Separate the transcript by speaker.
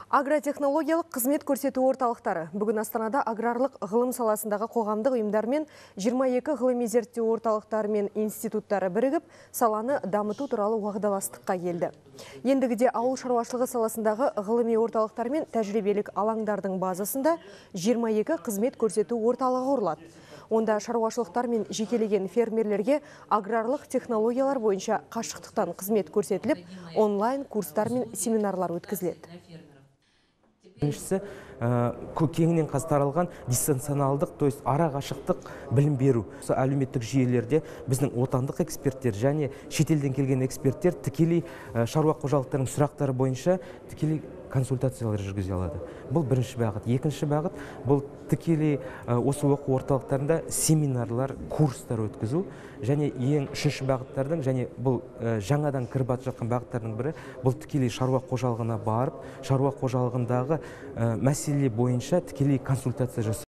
Speaker 1: Агротехнологиялық қызмет көрсету орталықтары бүгін Астанада аграрлық ғылым саласындағы қоғамдық ұйымдармен 22 ғылыми зерттеу орталықтары мен институттары бірігіп, саланы дамыту туралы уағдаластыққа келді. Ендігіде ауыл шаруашылығы саласындағы ғылыми орталықтар мен тәжірибелік алаңдардың базасында 22 қызмет көрсету орталығы құрылады. Онда шаруашылықтар мен жекелеген фермерлерге аграрлық технологиялар бойынша қашықтықтан қызмет көрсетіліп, онлайн курстар мен семинарлар өткізіледі.
Speaker 2: Біріншісі, кеңінен таралған дистанционалдық, то есть ара қашықтық білім беру. Әлеуметтік жүйелерде біздің отандық эксперттер және шетелден келген эксперттер тікелей шаруа қожалықтарының сұрақтары бойынша тікелей консультациялар жүргізе алады. Бұл бірінші бағыт. Екінші бағыт бұл тікелей осы оқу орталықтарында семинарлар, курстар өткізу және ең үшінші бағыттардың және бұл жаңадан кіріп жатқан бағыттардың бірі бұл тікелей шаруа қожалығына барып, шаруа қожалығындағы мәселе бойынша тікелей консультация жасау.